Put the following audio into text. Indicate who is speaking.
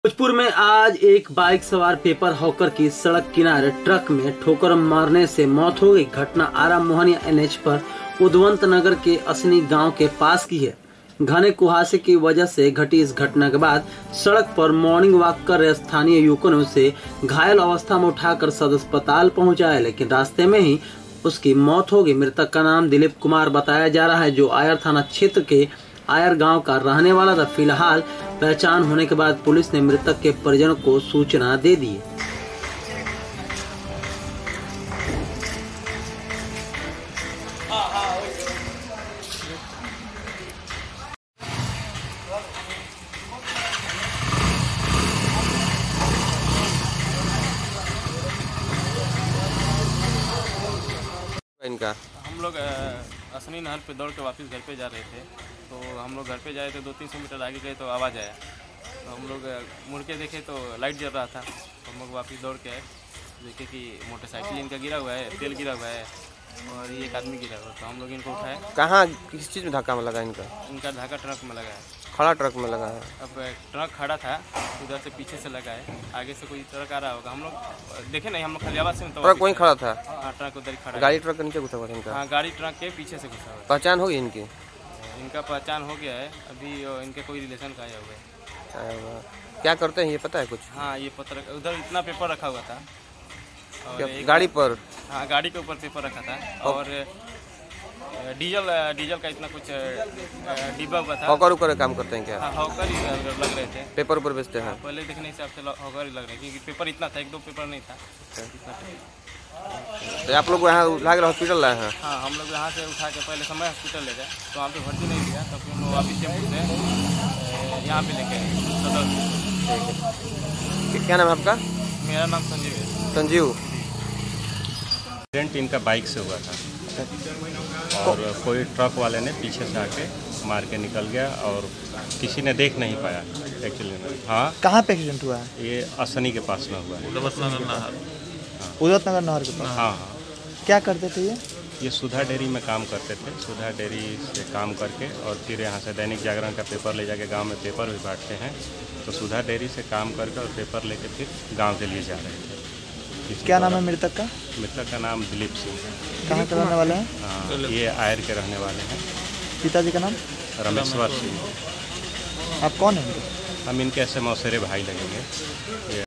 Speaker 1: भोजपुर में आज एक बाइक सवार पेपर हॉकर की सड़क किनारे ट्रक में ठोकर मारने से मौत हो गई। घटना आरा मोहनिया एनएच पर उदवंत नगर के असनी गांव के पास की है। घने कुहासे की वजह से घटी इस घटना के बाद सड़क पर मॉर्निंग वॉक कर रहे स्थानीय युवकों ने उसे घायल अवस्था में उठाकर सदर अस्पताल पहुंचाया, लेकिन रास्ते में ही उसकी मौत हो गई। मृतक का नाम दिलीप कुमार बताया जा रहा है, जो आयर थाना क्षेत्र के आयर गांव का रहने वाला था। फिलहाल पहचान होने के बाद पुलिस ने मृतक के परिजनों को सूचना दे दी है।
Speaker 2: इनका
Speaker 3: हम लोग असनी नहर पे दौड़ के वापस घर पे जा रहे थे, तो हम लोग घर पे जाए थे। 200-300 मीटर आगे गए तो आवाज़ आया, तो हम लोग मुड़ के देखे तो लाइट जल रहा था। तो हम लोग वापस दौड़ के आए, देखे कि मोटरसाइकिल इनका गिरा हुआ है, तेल गिरा हुआ है और ये एक आदमी गिरा हुआ। तो हम लोग इनको उठाए।
Speaker 2: कहाँ किस चीज़ में धक्का में लगा
Speaker 3: इनका धक्का ट्रक में लगा है,
Speaker 2: खड़ा ट्रक में लगा है।
Speaker 3: अब ट्रक खड़ा था, उधर से पीछे से लगा है, आगे से कोई ट्रक आ रहा होगा। हम लोग देखे नहीं, हम लोग खाली आवाज़ से
Speaker 2: ट्रक वहीं खड़ा था।
Speaker 3: हाँ, ट्रक उधर खड़ा है।
Speaker 2: गाड़ी ट्रक के नीचे घुसा हुआ था इनका।
Speaker 3: हाँ, गाड़ी ट्रक के पीछे से घुसा हुआ।
Speaker 2: पहचान होगी इनकी?
Speaker 3: इनका पहचान हो गया है, अभी इनके कोई रिलेशन का आया हुआ है।
Speaker 2: क्या करते हैं ये पता है कुछ?
Speaker 3: हाँ, ये पत्र उधर इतना पेपर रखा हुआ था और
Speaker 2: गाड़ी पर?
Speaker 3: हाँ, गाड़ी के ऊपर पेपर रखा था और डीजल का इतना कुछ डिब्बा हुआ था।
Speaker 2: हॉकर उकर काम करते हैं क्या?
Speaker 3: हाँ, हॉकर ही लग रहे थे।
Speaker 2: पेपर ऊपर बेचते हैं?
Speaker 3: पहले देखने हिसाब से हॉकर ही लग रहे थे, क्योंकि पेपर इतना था, 1-2 पेपर नहीं था इतना।
Speaker 2: तो आप लोग यहाँ उठा के हॉस्पिटल लाए हैं?
Speaker 3: हाँ, हम लोग यहाँ से उठा के पहले समय हॉस्पिटल ले गए, तो वहाँ पे भर्ती नहीं दिया, तब फिर हम लोग वापिस टेम्पू से यहाँ पे लेके आए।
Speaker 2: क्या नाम है आपका?
Speaker 3: मेरा नाम संजीव है।
Speaker 2: संजीव।
Speaker 4: एक्सीडेंट इनका बाइक से हुआ था और कोई ट्रक वाले ने पीछे से आके मार के निकल गया और किसी ने देख नहीं पाया एक्चुअली में। हाँ,
Speaker 5: कहाँ पे एक्सीडेंट हुआ है?
Speaker 4: ये असनी के पास में हुआ है।
Speaker 5: उदवंत नगर नहर के पास।
Speaker 4: हाँ हाँ,
Speaker 5: क्या करते थे
Speaker 4: ये सुधा डेयरी में काम करते थे। सुधा डेयरी से काम करके और फिर यहाँ से दैनिक जागरण का पेपर ले जाके गांव में पेपर भी बांटते हैं। तो सुधा डेयरी से काम करके और पेपर लेके फिर गांव के लिए जा रहे थे।
Speaker 5: क्या नाम है मृतक का?
Speaker 4: मृतक का नाम दिलीप सिंह है।
Speaker 5: कहाँ के रहने वाले हैं?
Speaker 4: हाँ, ये आयर के रहने वाले हैं।
Speaker 5: पिताजी का नाम?
Speaker 4: रमेश्वर सिंह।
Speaker 5: आप कौन हैं?
Speaker 4: हम इनके ऐसे मौसेरे भाई लगेंगे।